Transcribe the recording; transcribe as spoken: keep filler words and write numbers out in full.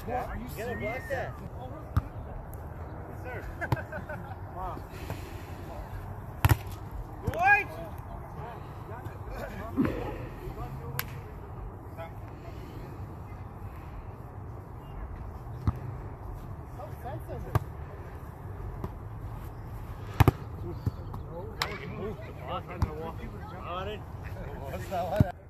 that. Are you You gotta block that. Yes, sir. Wow. What? So sensitive. On it. What's that?